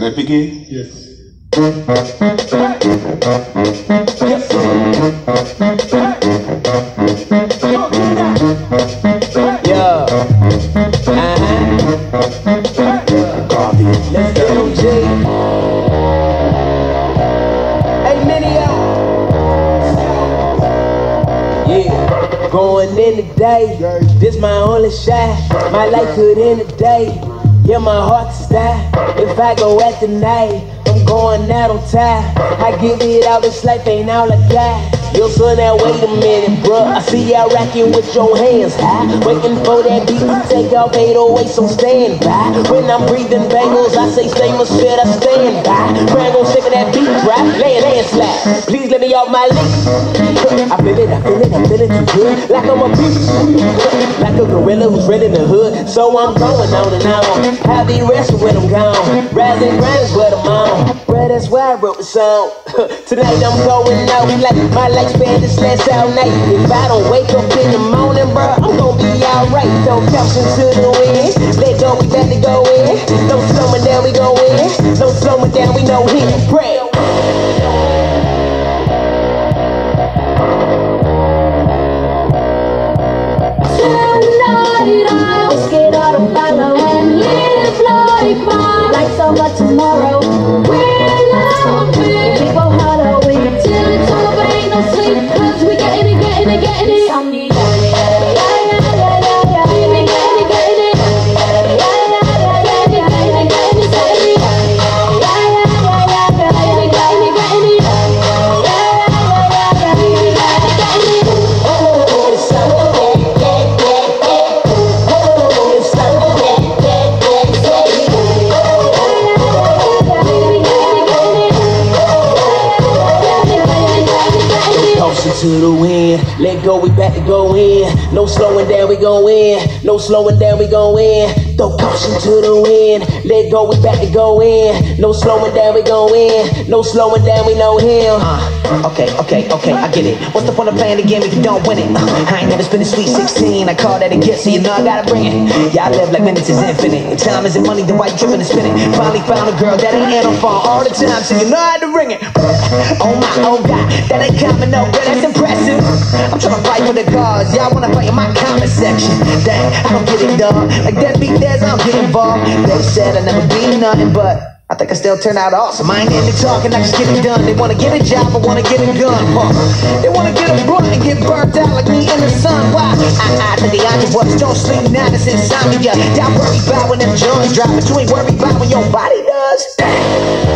that begin? Yes. Yeah. Let's go, G. Hey, Minio. Yeah. Going in the day. This my only shot. My life could end the day. Yeah, my heart to die. If I go at the night, I'm going out on time. I give it all, this life ain't all I got. Yo, son, now wait a minute, bruh. I see y'all rocking with your hands high, waiting for that beat to take off 808, so stand by. When I'm breathing bangles, I say famous shit, I stand by. Brand gon' shake that beat drop, landslide. Please let me off my leash. I feel it too good, like I'm a beast. Like a gorilla who's ready in the hood, so I'm going on and on. I be resting when I'm gone, rising grind is what I'm on. Bruh, that's why I wrote the song. Tonight I'm going out like my lifespan just lasts all night. If I don't wake up in the morning, bruh, I'm gonna be alright. Don't couch into the wind. Let go, we got to go in. No slowing down, we go in. No slowing down, we know him. Pray. Tonight I'll skate out of follow and live like mine, like so much tomorrow. We're loving, we go harder, we till it's over, ain't no sleep, cause we getting it, Something to the wind, let go, we back to go in. No slowing down, we go in. No slowing down, we go in. Throw caution to the wind, let go, we back to go in. No slowing down, we go in. No slowing down, we know him. Okay, I get it. What's the point of playing the game if you don't win it? I ain't never spent a sweet 16. I call that a gift, so you know I gotta bring it. Y'all live like minutes is infinite. If time isn't money, then why you tripping and spinning? Finally found a girl that ain't had on phone all the time, so you know how to ring it. Oh my, oh God, that ain't coming no good, that's impressive. I'm trying to fight for the cause, y'all wanna fight in my comment section. Dang, I don't get it, dog. Like that beat there's, I don't get involved. They said I'd never be nothing, but I think I still turn out awesome. I ain't into talking, I just get it done. They wanna get a job, I wanna get a gun. They wanna get a blunt and get burnt out like me in the sun. Why? I think the honest ones don't sleep now, it's insomnia. Y'all worry about when them joints drop, but you ain't worried about when your body does.